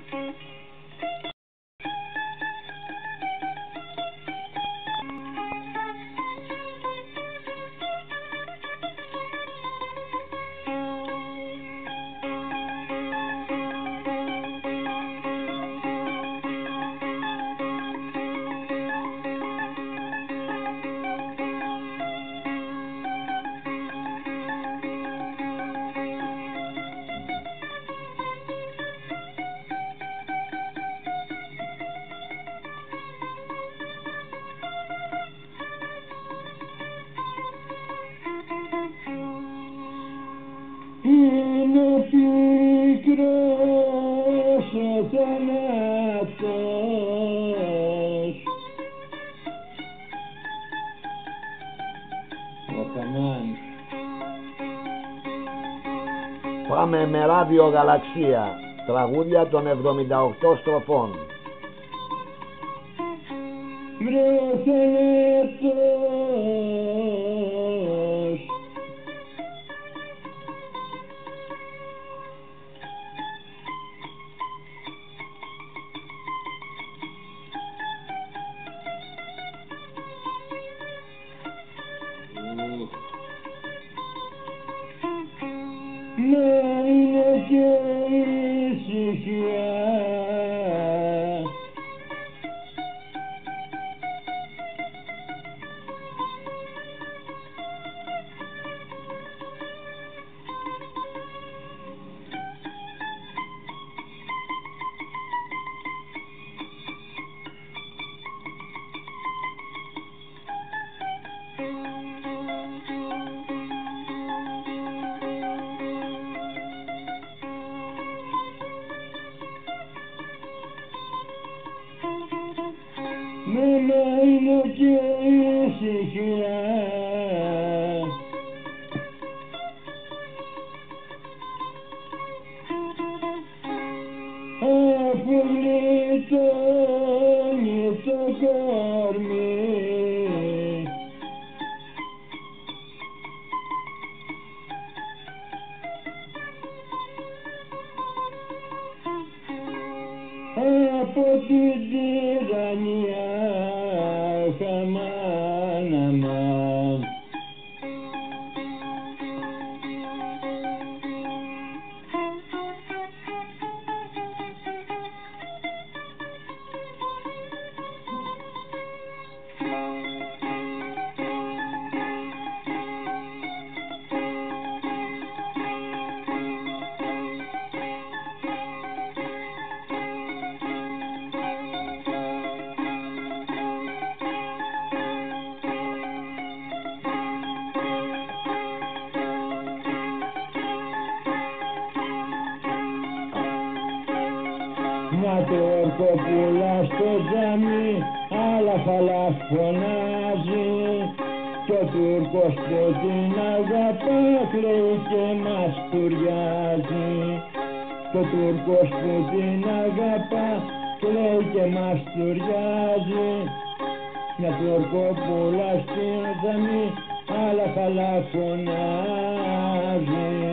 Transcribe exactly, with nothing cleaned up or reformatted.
Είναι πικρός ο θάνατος. Ο Καμάν. Πάμε με ράδιο Γαλαξία, τραγούδια των εβδομήντα οκτώ στροφών. Βρε θάνατος, να είναι και ησυχία. Να είναι και ησυχία. Αφού γλιτώνει το κορμί, από την τυραννία χαμάναμα. Να το ορκοπούλα στο τζάμι, άλλα φαλά φωνάζει, κι ο Τούρκος που την αγαπά κλαίει και μας κουριάζει. Κι ο Τούρκος που την αγαπά κλαίει και μας κουριάζει. Να το ορκοπούλα στο τζάμι, άλλα φαλά φωνάζει.